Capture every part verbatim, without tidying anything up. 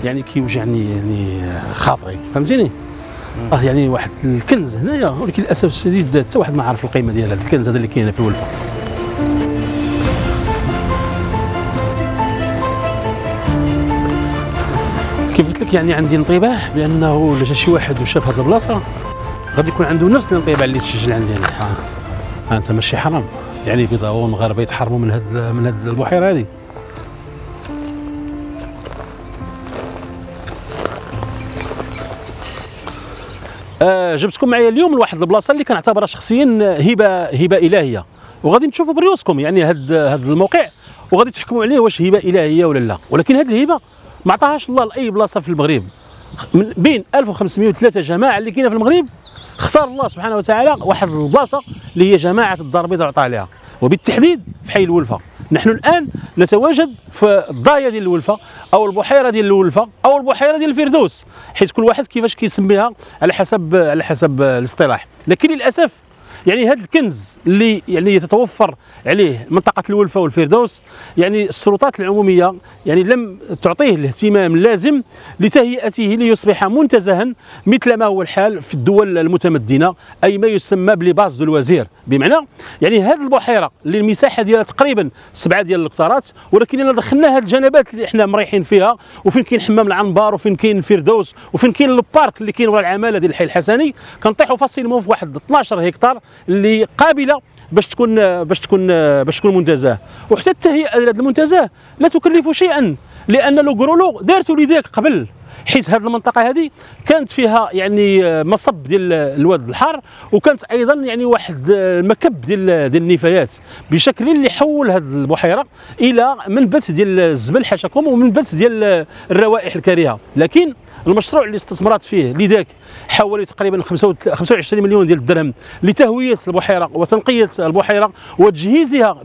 يعني كيوجعني يعني خاطري، فهمتيني؟ اه يعني واحد الكنز هنايا، ولكن للاسف الشديد حتى واحد ما عارف القيمه ديال هذا الكنز هذا اللي كاين في الولفه. كيف قلت لك يعني عندي انطباع بانه الا جا شي واحد وشاف هذه البلاصه غادي يكون عنده نفس الانطباع اللي تسجل عندي انا. ها انت ماشي حرام، يعني بيضاويه والمغاربه يتحرموا من هاد من هاد البحيره هذه. آه جبتكم معايا اليوم لواحد البلاصه اللي كنعتبرها شخصيا هبه هبه الهيه، وغادي تشوفوا بريوسكم يعني هاد هاد الموقع وغادي تحكموا عليه واش هبه الهيه ولا لا. ولكن هاد الهبه ما عطاهاش الله لاي بلاصه في المغرب. من بين ألف وخمسمائة وثلاثة جماعه اللي كاينه في المغرب اختار الله سبحانه وتعالى واحد البلاصه اللي هي جماعه الدار البيضاء وعطاها لها، وبالتحديد في حي الولفه. نحن الان نتواجد في الضايه ديال الولفه او البحيره ديال الولفه او البحيره ديال الفردوس، حيث كل واحد كيفاش كيسميها على حسب على حسب الاصطلاح. لكن للاسف يعني هذا الكنز اللي يعني تتوفر عليه منطقه الولفه والفردوس، يعني السلطات العموميه يعني لم تعطيه الاهتمام اللازم لتهيئته ليصبح منتزها مثل ما هو الحال في الدول المتمدنه، اي ما يسمى بليباز دو الوزير. بمعنى يعني هذه البحيره اللي المساحه ديالها تقريبا سبعه ديال الهكتارات، ولكن الا دخلنا هذه الجنبات اللي احنا مريحين فيها وفين كاين حمام العنبر وفين كاين الفردوس وفين كاين البارك اللي كاين ورا العماله ديال الحي الحسني، كنطيحوا فاصيلمون في واحد اثناش هكتار اللي قابله باش تكون باش تكون باش تكون منتزه. وحتى التهيئه ديال هذا المنتزه لا تكلف شيئا، لان لو قرولو دارتوا لذاك قبل، حيت هذه المنطقه هذه كانت فيها يعني مصب ديال الواد الحار، وكانت ايضا يعني واحد مكب ديال ديال النفايات، بشكل اللي حول هذه البحيره الى منبت ديال الزبل حاشاكم ومنبت ديال الروائح الكريهه. لكن المشروع اللي استثمرت فيه لذاك حوالي تقريبا خمسة وعشرين مليون ديال الدرهم لتهويه البحيره وتنقيه البحيره وتجهيزها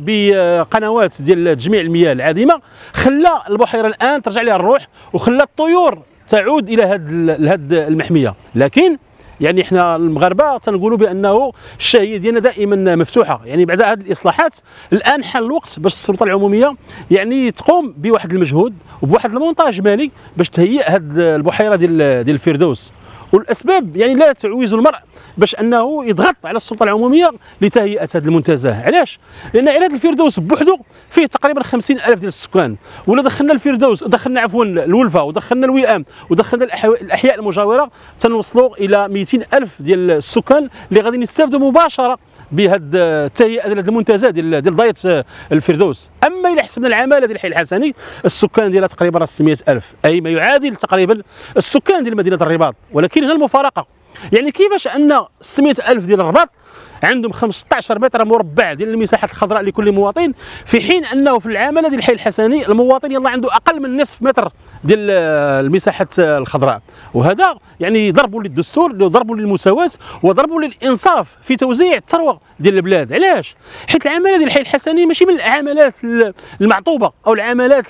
بقنوات ديال تجميع المياه العادمه، خلى البحيره الان ترجع لها الروح وخلى الطيور تعود الى هذه المحميه. لكن يعني احنا المغاربه تنقولوا بانه الشهيه ديالنا دائما مفتوحه، يعني بعد هذه الاصلاحات الان حان الوقت باش السلطه العموميه يعني تقوم بواحد المجهود وبواحد المونتاج مالي باش تهيئ هذه البحيره ديال ديال الفردوس. والاسباب يعني لا تعوز المرء باش انه يضغط على السلطه العموميه لتهيئه هذا المنتزه. علاش؟ لان عيلات الفردوس بوحدو فيه تقريبا خمسين ألف ديال السكان، ولا دخلنا الفردوس دخلنا عفوا الولفه ودخلنا الوئام ودخلنا الاحياء المجاوره تنوصلوا الى مئتين ألف ديال السكان اللي غادي يستافدوا مباشره بهذه التهيئه ديال المنتزه ديال ديال ضايه الفردوس. اما الى حسبنا العماله ديال الحي الحسني السكان ديالها تقريبا ستمائة ألف، اي ما يعادل تقريبا السكان ديال مدينه الرباط. ولكن هنا المفارقه، يعني كيفاش ان ستمائة ألف ديال الرباط عندهم خمسطاش متر مربع ديال المساحه الخضراء لكل مواطن، في حين انه في العماله ديال الحي الحسني المواطن يلاه عنده اقل من نصف متر ديال المساحه الخضراء. وهذا يعني ضرب للدستور، ضرب للمساواه، وضرب للانصاف في توزيع الثروه ديال البلاد. علاش؟ حيت العماله ديال الحي الحسني ماشي من العمالات المعطوبه او العمالات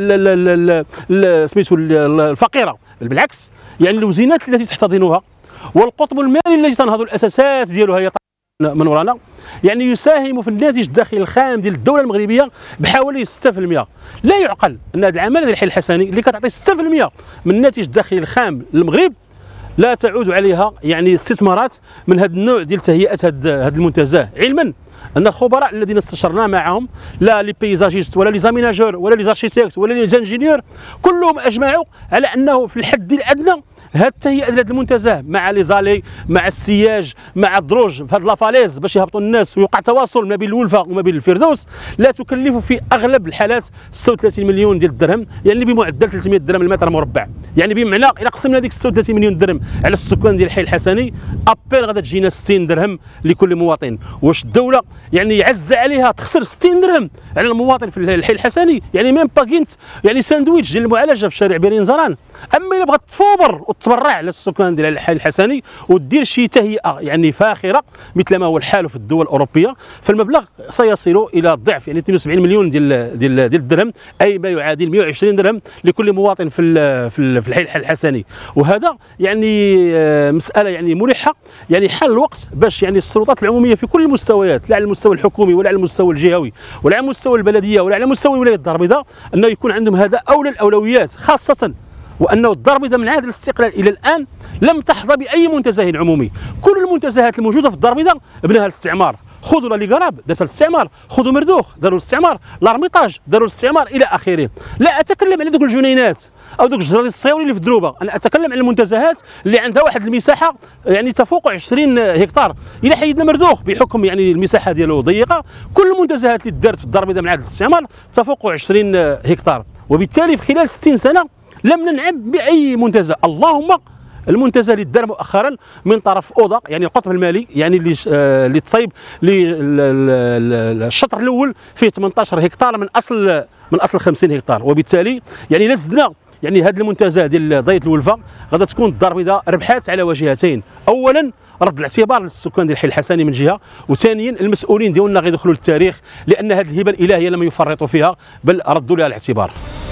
سميتو الفقيره، بل بالعكس يعني الوزينات التي تحتضنها والقطب المالي الذي تنهض الاساسات ديالها هي من ورانا يعني يساهم في الناتج الداخلي الخام ديال الدوله المغربيه بحوالي ستة في المئة. لا يعقل ان هذه العماله ديال الحي الحسني اللي كتعطي ستة في المئة من الناتج الداخلي الخام للمغرب لا تعود عليها يعني استثمارات من هذا النوع ديال تهيئه هذا المنتزه، علما ان الخبراء الذين استشرنا معهم لا لي بيزاجيست ولا لي زاميناجور ولا لي زارشيتيكت ولا لي زانجينيور كلهم اجمعوا على انه في الحد الادنى هذه التهيئه ديال هذا المنتزه مع لي زالي مع السياج مع الدروج في هذه لافاليز باش يهبطوا الناس ويوقع تواصل ما بين الولفه وما بين الفردوس لا تكلف في اغلب الحالات ستة وثلاثين مليون ديال الدرهم، يعني بمعدل ثلاثمائة درهم المتر مربع. يعني بمعنى الى قسمنا هذيك ستة وثلاثين مليون درهم على السكان ديال الحي الحسني ابيل غادا تجينا ستين درهم لكل مواطن. واش الدوله يعني يعز عليها تخسر ستين درهم على المواطن في الحي الحسني؟ يعني ميم با كينت يعني ساندويتش ديال المعالجه في شارع بيرين زران. اما الا بغات تفوبر وتبرع على السكان ديال الحي الحسني ودير شي تهيئه يعني فاخره مثل ما هو الحال في الدول الاوروبيه، فالمبلغ سيصل الى الضعف يعني اثنين وسبعين مليون ديال ديال ديال الدرهم، اي ما يعادل مئة وعشرين درهم لكل مواطن في في في الحي الحسني. وهذا يعني مساله يعني ملحه، يعني حان الوقت باش يعني السلطات العموميه في كل المستويات، لا على المستوى الحكومي ولا على المستوى الجهوي ولا على مستوى البلديه ولا على مستوى ولايه الدار البيضاء، انه يكون عندهم هذا اولى الاولويات، خاصه وانه الدار البيضاء من عهد الاستقلال الى الان لم تحظى باي منتزه عمومي. كل المنتزهات الموجوده في الدار البيضاء بناها الاستعمار. خذوا لي قراب دارت الاستعمار، خذوا مردوخ داروا الاستعمار، لارميطاج داروا الاستعمار الى اخره. لا اتكلم على ذوك الجنينات او ذوك الجرادي الصيوري اللي في الدروبه، انا اتكلم على المنتزهات اللي عندها واحد المساحه يعني تفوق عشرين هكتار. الى حيدنا مردوخ بحكم يعني المساحه ديالو ضيقه، كل المنتزهات اللي دارت في الدار البيضاء من عهد الاستعمار تفوق عشرين هكتار، وبالتالي في خلال ستين سنه لم ننعم باي منتزه. اللهم المنتزه اللي دار مؤخرا من طرف اوضه يعني القطب المالي، يعني اللي اللي تصيب الشطر الاول فيه ثمانية عشر هكتار من اصل من اصل خمسين هكتار، وبالتالي يعني لزدنا يعني هذه المنتزه ديال ضية الولفه غادا تكون الدار البيضاء ربحات على وجهتين. اولا رد الاعتبار للسكان ديال حي الحسني من جهه، وثانيا المسؤولين ديالنا غيدخلوا للتاريخ لان هذه الهبه الالهيه لم يفرطوا فيها بل ردوا لها الاعتبار.